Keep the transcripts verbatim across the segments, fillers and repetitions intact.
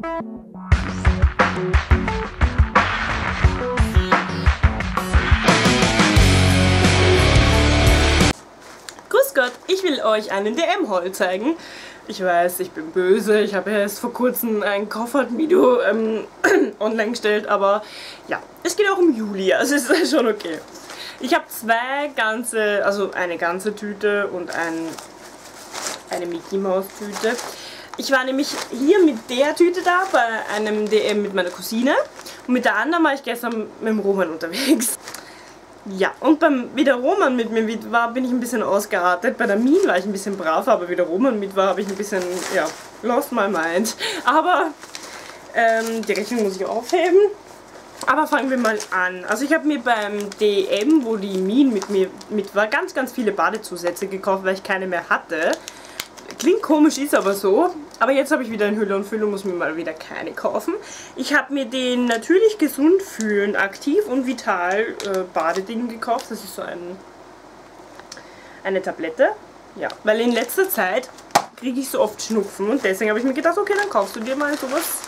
Grüß Gott, ich will euch einen D M-Haul zeigen. Ich weiß, ich bin böse, ich habe erst vor kurzem ein Koffert-Video ähm, online gestellt, aber ja, es geht auch um Juli, also ist das schon okay. Ich habe zwei ganze, also eine ganze Tüte und ein, eine Mickey Maus Tüte. Ich war nämlich hier mit der Tüte da, bei einem D M mit meiner Cousine, und mit der anderen war ich gestern mit dem Roman unterwegs. Ja, und beim, wie der Roman mit mir mit war, bin ich ein bisschen ausgeartet. Bei der Min war ich ein bisschen brav, aber wie der Roman mit war, habe ich ein bisschen, ja, lost my mind. Aber ähm, die Rechnung muss ich aufheben. Aber fangen wir mal an. Also ich habe mir beim D M, wo die Min mit mir mit war, ganz, ganz viele Badezusätze gekauft, weil ich keine mehr hatte. Klingt komisch, ist aber so. Aber jetzt habe ich wieder in Hülle und Fülle und muss mir mal wieder keine kaufen. Ich habe mir den natürlich gesund fühlen, aktiv und vital äh, Badeding gekauft. Das ist so ein, eine Tablette. Ja, weil in letzter Zeit kriege ich so oft Schnupfen und deswegen habe ich mir gedacht, okay, dann kaufst du dir mal sowas.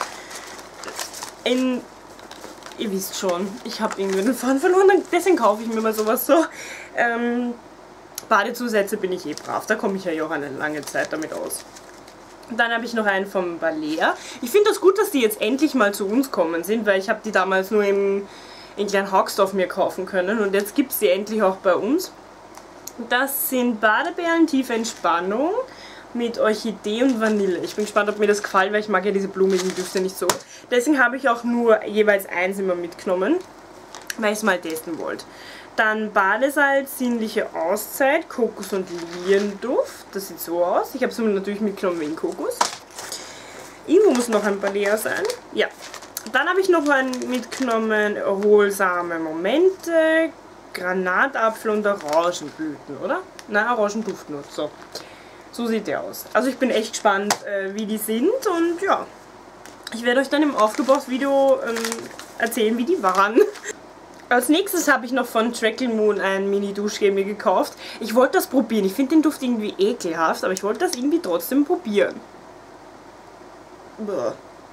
In, ihr wisst schon, ich habe irgendwie den Faden verloren, deswegen kaufe ich mir mal sowas so. Ähm, Badezusätze bin ich eh brav, da komme ich ja auch eine lange Zeit damit aus. Dann habe ich noch einen vom Balea. Ich finde das gut, dass die jetzt endlich mal zu uns kommen sind, weil ich habe die damals nur im, in Klein Haugsdorf mir kaufen können und jetzt gibt es die endlich auch bei uns. Das sind Badebeeren tiefe Entspannung mit Orchidee und Vanille. Ich bin gespannt, ob mir das gefällt, weil ich mag ja diese blumigen Düfte nicht so. Deswegen habe ich auch nur jeweils eins immer mitgenommen, weil ich es mal testen wollte. Dann Badesalz, sinnliche Auszeit, Kokos- und Lilienduft. Das sieht so aus. Ich habe es natürlich mitgenommen wegen Kokos. Irgendwo muss noch ein Balea sein. Ja. Dann habe ich noch einen mitgenommen, erholsame Momente, Granatapfel und Orangenblüten, oder? Nein, Orangenduft nur. So. So sieht der aus. Also ich bin echt gespannt, äh, wie die sind und ja. Ich werde euch dann im Aufgebaut-Video ähm, erzählen, wie die waren. Als nächstes habe ich noch von Treacle-Moon ein Mini-Duschgel mir gekauft. Ich wollte das probieren. Ich finde den Duft irgendwie ekelhaft, aber ich wollte das irgendwie trotzdem probieren. Boah.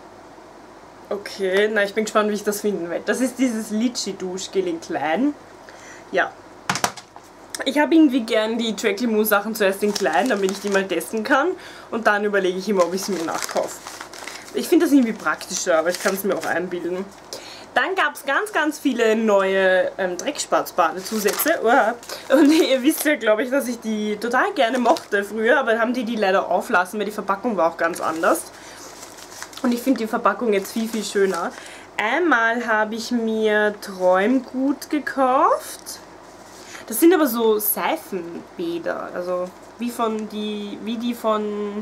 Okay, na ich bin gespannt, wie ich das finden werde. Das ist dieses Litchi-Duschgel in klein. Ja. Ich habe irgendwie gern die Treacle-Moon Sachen zuerst in klein, damit ich die mal testen kann. Und dann überlege ich immer, ob ich sie mir nachkaufe. Ich finde das irgendwie praktischer, aber ich kann es mir auch einbilden. Dann gab es ganz, ganz viele neue ähm, Drecksspatz-Badezusätze. Oh. Und ihr wisst ja, glaube ich, dass ich die total gerne mochte früher, aber haben die die leider auflassen, weil die Verpackung war auch ganz anders. Und ich finde die Verpackung jetzt viel, viel schöner. Einmal habe ich mir Träumgut gekauft. Das sind aber so Seifenbäder, also wie von die, wie die von,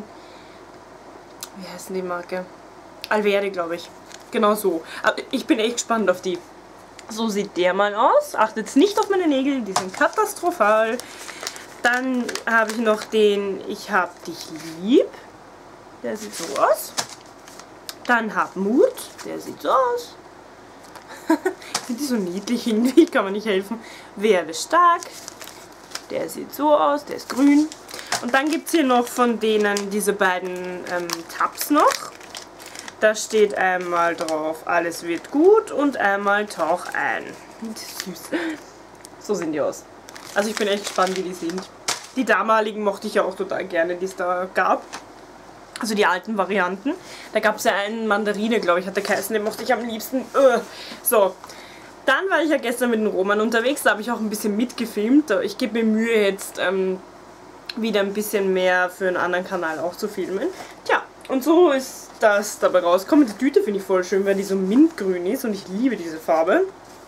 wie heißt denn die Marke? Alverde, glaube ich. Genau so. Aber ich bin echt gespannt auf die. So sieht der mal aus. Achtet nicht auf meine Nägel, die sind katastrophal. Dann habe ich noch den Ich hab dich lieb. Der sieht so aus. Dann Hab Mut. Der sieht so aus. Sind die so niedlich irgendwie? Kann man nicht helfen. Werde stark. Der sieht so aus. Der ist grün. Und dann gibt es hier noch von denen diese beiden ähm, Tabs noch. Da steht einmal drauf, alles wird gut und einmal tauch ein. Süß. So sehen die aus. Also ich bin echt gespannt, wie die sind. Die damaligen mochte ich ja auch total gerne, die es da gab. Also die alten Varianten. Da gab es ja einen Mandarine, glaube ich, hat der geheißen, den mochte ich am liebsten. Uh. So. Dann war ich ja gestern mit dem Roman unterwegs, da habe ich auch ein bisschen mitgefilmt. Ich gebe mir Mühe jetzt ähm, wieder ein bisschen mehr für einen anderen Kanal auch zu filmen. Tja, und so ist das dabei rauskommen. Die Tüte finde ich voll schön, weil die so mintgrün ist und ich liebe diese Farbe.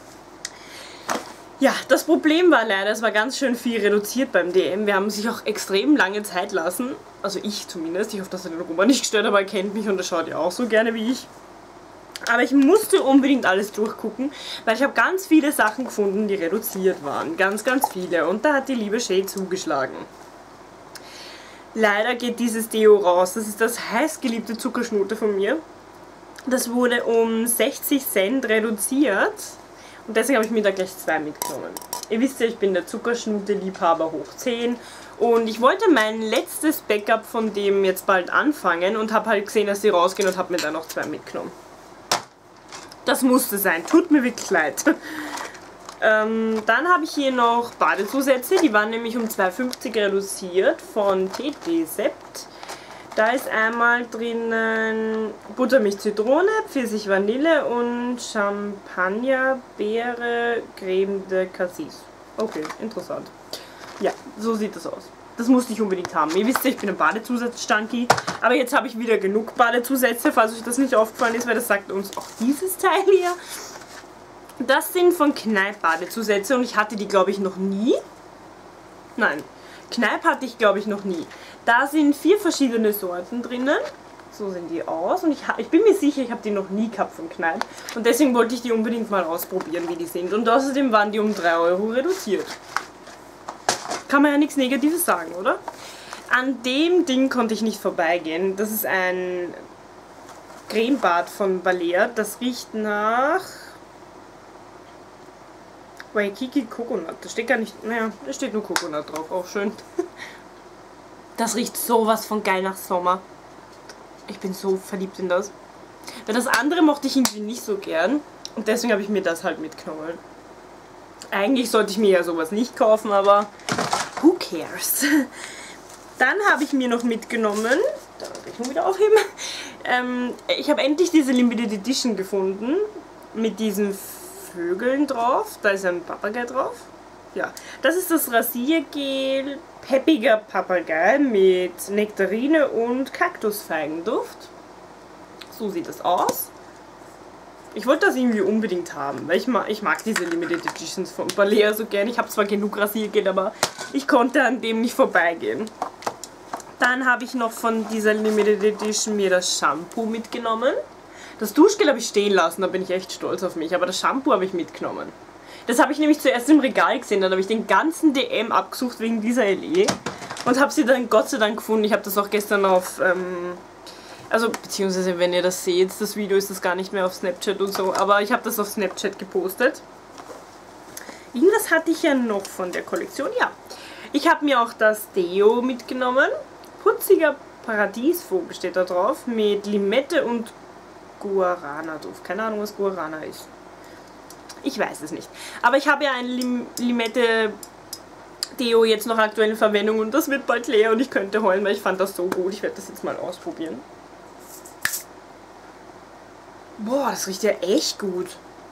Ja, das Problem war leider, es war ganz schön viel reduziert beim D M. Wir haben sich auch extrem lange Zeit lassen. Also ich zumindest. Ich hoffe, dass er den Roman nicht stört, aber er kennt mich und er schaut ja auch so gerne wie ich. Aber ich musste unbedingt alles durchgucken, weil ich habe ganz viele Sachen gefunden, die reduziert waren. Ganz, ganz viele. Und da hat die liebe Shay zugeschlagen. Leider geht dieses Deo raus. Das ist das heißgeliebte Zuckerschnute von mir. Das wurde um sechzig Cent reduziert. Und deswegen habe ich mir da gleich zwei mitgenommen. Ihr wisst ja, ich bin der Zuckerschnute-Liebhaber hoch zehn. Und ich wollte mein letztes Backup von dem jetzt bald anfangen und habe halt gesehen, dass sie rausgehen und habe mir dann noch zwei mitgenommen. Das musste sein, tut mir wirklich leid. ähm, dann habe ich hier noch Badezusätze, die waren nämlich um zwei fünfzig reduziert von T T Sept. Da ist einmal drinnen Buttermilch Zitrone, Pfirsich Vanille und Champagner Beere Creme de Cassis. Okay, interessant. Ja, so sieht das aus. Das musste ich unbedingt haben. Ihr wisst ja, ich bin ein Badezusatz-Junkie. Aber jetzt habe ich wieder genug Badezusätze, falls euch das nicht aufgefallen ist, weil das sagt uns auch dieses Teil hier. Das sind von Kneipp Badezusätze und ich hatte die, glaube ich, noch nie. Nein, Kneipp hatte ich, glaube ich, noch nie. Da sind vier verschiedene Sorten drinnen. So sehen die aus. Und ich, ich bin mir sicher, ich habe die noch nie gehabt von Kneipp. Und deswegen wollte ich die unbedingt mal ausprobieren, wie die sind. Und außerdem waren die um drei Euro reduziert. Kann man ja nichts Negatives sagen, oder? An dem Ding konnte ich nicht vorbeigehen. Das ist ein Cremebad von Balea. Das riecht nach Waikiki Coconut. Da steht gar nicht, naja, da steht nur Coconut drauf. Auch schön. Das riecht sowas von geil nach Sommer. Ich bin so verliebt in das. Weil das andere mochte ich irgendwie nicht so gern. Und deswegen habe ich mir das halt mitgenommen. Eigentlich sollte ich mir ja sowas nicht kaufen, aber who cares? Dann habe ich mir noch mitgenommen, da werde ich nur wieder aufheben, ähm, ich habe endlich diese Limited Edition gefunden, mit diesen Vögeln drauf, da ist ein Papagei drauf. Ja, das ist das Rasiergel Peppiger Papagei mit Nektarine und Kaktusfeigenduft. So sieht das aus. Ich wollte das irgendwie unbedingt haben, weil ich mag, ich mag diese Limited Editions von Balea so gern. Ich habe zwar genug Rasiergel, aber ich konnte an dem nicht vorbeigehen. Dann habe ich noch von dieser Limited Edition mir das Shampoo mitgenommen. Das Duschgel habe ich stehen lassen, da bin ich echt stolz auf mich, aber das Shampoo habe ich mitgenommen. Das habe ich nämlich zuerst im Regal gesehen, dann habe ich den ganzen D M abgesucht wegen dieser L E und habe sie dann Gott sei Dank gefunden. Ich habe das auch gestern auf... Ähm, Also, beziehungsweise, wenn ihr das seht, das Video ist das gar nicht mehr auf Snapchat und so, aber ich habe das auf Snapchat gepostet. Irgendwas hatte ich ja noch von der Kollektion, ja. Ich habe mir auch das Deo mitgenommen. Putziger Paradiesvogel steht da drauf, mit Limette und Guarana-Duft. Keine Ahnung, was Guarana ist. Ich weiß es nicht. Aber ich habe ja ein Lim Limette... Deo jetzt noch aktuell in Verwendung und das wird bald leer und ich könnte heulen, weil ich fand das so gut. Ich werde das jetzt mal ausprobieren. Boah, das riecht ja echt gut.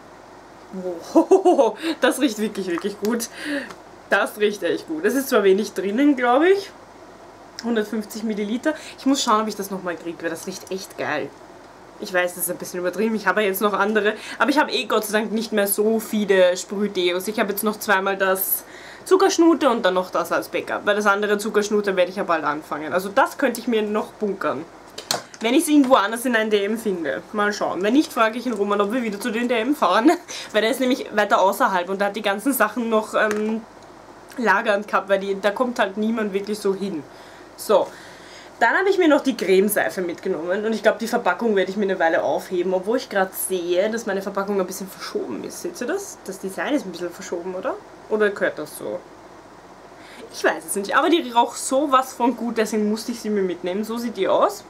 Wow, das riecht wirklich, wirklich gut. Das riecht echt gut. Es ist zwar wenig drinnen, glaube ich. hundertfünfzig Milliliter. Ich muss schauen, ob ich das nochmal kriege, weil das riecht echt geil. Ich weiß, das ist ein bisschen übertrieben. Ich habe ja jetzt noch andere. Aber ich habe eh Gott sei Dank nicht mehr so viele Sprühdeos. Ich habe jetzt noch zweimal das Zuckerschnute und dann noch das als Backup. Weil das andere Zuckerschnute werde ich ja bald anfangen. Also das könnte ich mir noch bunkern. Wenn ich es irgendwo anders in ein D M finde. Mal schauen. Wenn nicht, frage ich den Roman, ob wir wieder zu den D M fahren. Weil der ist nämlich weiter außerhalb und da hat die ganzen Sachen noch ähm, lagernd gehabt, weil die, da kommt halt niemand wirklich so hin. So. Dann habe ich mir noch die Cremeseife mitgenommen und ich glaube, die Verpackung werde ich mir eine Weile aufheben, obwohl ich gerade sehe, dass meine Verpackung ein bisschen verschoben ist. Seht ihr das? Das Design ist ein bisschen verschoben, oder? Oder gehört das so? Ich weiß es nicht, aber die raucht sowas von gut, deswegen musste ich sie mir mitnehmen. So sieht die aus.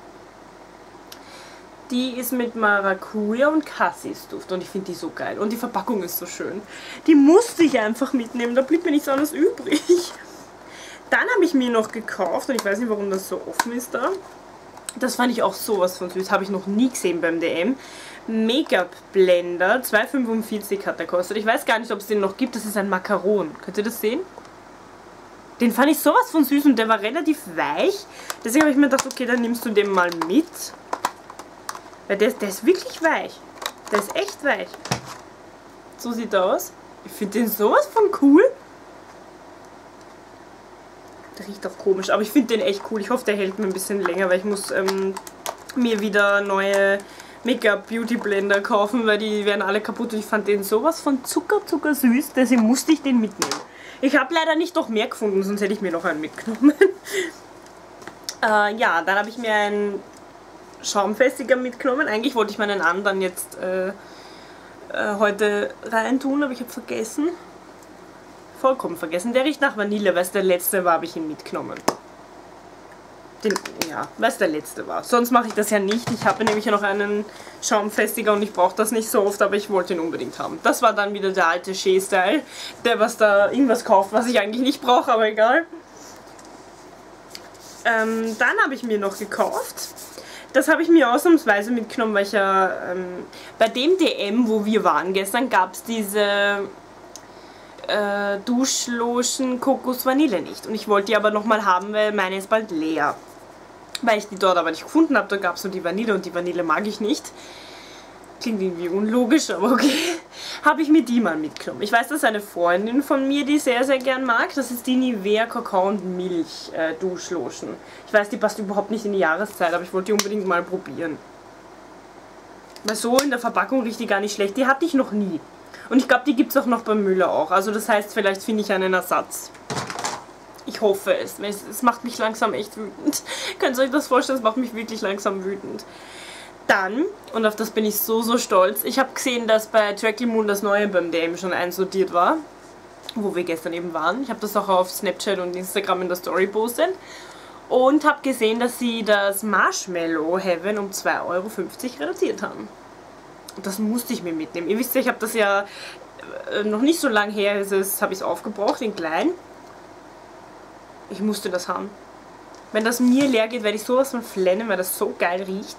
Die ist mit Maracuja und Cassis-Duft und ich finde die so geil. Und die Verpackung ist so schön. Die musste ich einfach mitnehmen, da blieb mir nichts anderes übrig. Dann habe ich mir noch gekauft, und ich weiß nicht, warum das so offen ist da. Das fand ich auch sowas von süß, habe ich noch nie gesehen beim D M. Make-up-Blender, zwei fünfundvierzig hat der gekostet. Ich weiß gar nicht, ob es den noch gibt, das ist ein Macaron. Könnt ihr das sehen? Den fand ich sowas von süß und der war relativ weich. Deswegen habe ich mir gedacht, okay, dann nimmst du den mal mit. Weil der, der ist wirklich weich. Der ist echt weich. So sieht er aus. Ich finde den sowas von cool. Der riecht auch komisch, aber ich finde den echt cool. Ich hoffe, der hält mir ein bisschen länger, weil ich muss ähm, mir wieder neue Make-up-Beauty-Blender kaufen, weil die werden alle kaputt. Und ich fand den sowas von Zucker, Zucker süß, deswegen musste ich den mitnehmen. Ich habe leider nicht noch mehr gefunden, sonst hätte ich mir noch einen mitgenommen. äh, ja, dann habe ich mir einen Schaumfestiger mitgenommen. Eigentlich wollte ich meinen anderen jetzt äh, äh, heute reintun, aber ich habe vergessen. vollkommen vergessen. Der riecht nach Vanille, weil es der letzte war, habe ich ihn mitgenommen. Den, ja, weil es der letzte war. Sonst mache ich das ja nicht. Ich habe nämlich ja noch einen Schaumfestiger und ich brauche das nicht so oft, aber ich wollte ihn unbedingt haben. Das war dann wieder der alte Shea-Style, der was da irgendwas kauft, was ich eigentlich nicht brauche, aber egal. Ähm, dann habe ich mir noch gekauft. Das habe ich mir ausnahmsweise mitgenommen, weil ich ja ähm, bei dem D M, wo wir waren gestern, gab es diese äh, Duschlotion Kokos Vanille nicht. Und ich wollte die aber nochmal haben, weil meine ist bald leer. Weil ich die dort aber nicht gefunden habe, da gab es nur die Vanille und die Vanille mag ich nicht. Klingt irgendwie unlogisch, aber okay. Habe ich mir die mal mitgenommen. Ich weiß, das ist eine Freundin von mir, die sehr, sehr gern mag. Das ist die Nivea Kakao und Milch äh, Duschlotion. Ich weiß, die passt überhaupt nicht in die Jahreszeit, aber ich wollte die unbedingt mal probieren. Weil so in der Verpackung riecht die gar nicht schlecht. Die hatte ich noch nie. Und ich glaube, die gibt es auch noch beim Müller auch. Also das heißt, vielleicht finde ich einen Ersatz. Ich hoffe es. Es, es macht mich langsam echt wütend. Könnt ihr euch das vorstellen? Es macht mich wirklich langsam wütend. Dann, und auf das bin ich so, so stolz, ich habe gesehen, dass bei Trackle Moon das neue beim D M schon einsortiert war, wo wir gestern eben waren. Ich habe das auch auf Snapchat und Instagram in der Story postet. Und habe gesehen, dass sie das Marshmallow Heaven um zwei Euro fünfzig reduziert haben. Das musste ich mir mitnehmen. Ihr wisst ja, ich habe das ja noch nicht so lange her, ist es, habe ich es aufgebraucht, in klein. Ich musste das haben. Wenn das mir leer geht, werde ich sowas von flennen, weil das so geil riecht.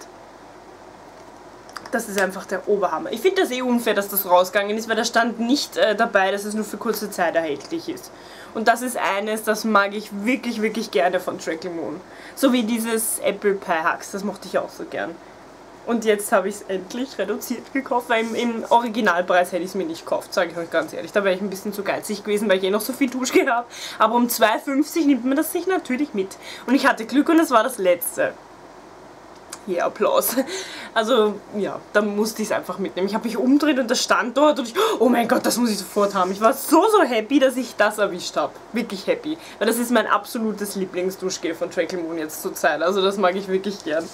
Das ist einfach der Oberhammer. Ich finde das eh unfair, dass das rausgegangen ist, weil da stand nicht äh, dabei, dass es nur für kurze Zeit erhältlich ist. Und das ist eines, das mag ich wirklich, wirklich gerne von Trackle Moon. So wie dieses Apple Pie Hacks, das mochte ich auch so gern. Und jetzt habe ich es endlich reduziert gekauft, weil im, im Originalpreis hätte ich es mir nicht gekauft, sage ich euch ganz ehrlich. Da wäre ich ein bisschen zu geizig gewesen, weil ich eh noch so viel Duschgel habe. Aber um zwei fünfzig nimmt man das sich natürlich mit. Und ich hatte Glück und es war das letzte. Hier, yeah, Applaus. Also, ja, da musste ich es einfach mitnehmen. Ich habe mich umgedreht und das stand dort und ich, oh mein Gott, das muss ich sofort haben. Ich war so, so happy, dass ich das erwischt habe. Wirklich happy. Weil das ist mein absolutes Lieblingsduschgel von Trackle Moon jetzt zur Zeit. Also das mag ich wirklich gern.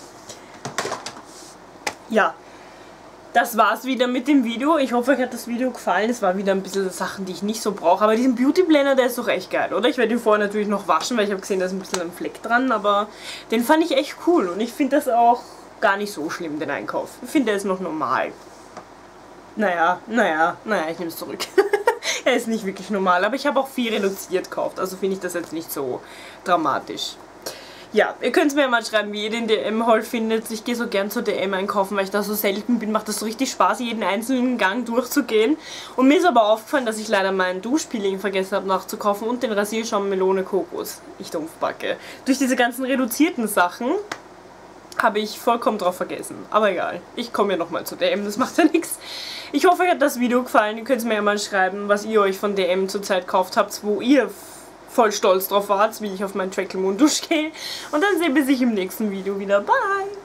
Ja, das war's wieder mit dem Video. Ich hoffe, euch hat das Video gefallen. Es war wieder ein bisschen Sachen, die ich nicht so brauche. Aber diesen Beauty Blender, der ist doch echt geil, oder? Ich werde ihn vorher natürlich noch waschen, weil ich habe gesehen, da ist ein bisschen ein Fleck dran. Aber den fand ich echt cool. Und ich finde das auch gar nicht so schlimm, den Einkauf. Ich finde, der ist noch normal. Naja, naja, naja, ich nehme es zurück. Er ist nicht wirklich normal. Aber ich habe auch viel reduziert gekauft. Also finde ich das jetzt nicht so dramatisch. Ja, ihr könnt mir mal schreiben, wie ihr den D M-Haul findet. Ich gehe so gern zur D M einkaufen, weil ich da so selten bin. Macht das so richtig Spaß, jeden einzelnen Gang durchzugehen. Und mir ist aber aufgefallen, dass ich leider meinen Duschpeeling vergessen habe nachzukaufen und den Rasierschaum Melone Kokos. Ich Dumpfbacke. Durch diese ganzen reduzierten Sachen habe ich vollkommen drauf vergessen. Aber egal, ich komme ja nochmal zur D M, das macht ja nichts. Ich hoffe, euch hat das Video gefallen. Ihr könnt mir ja mal schreiben, was ihr euch von D M zurzeit gekauft habt, wo ihr voll stolz drauf wart, wie ich auf mein Trackle Moon Duschgel. Und dann sehen wir sich im nächsten Video wieder. Bye!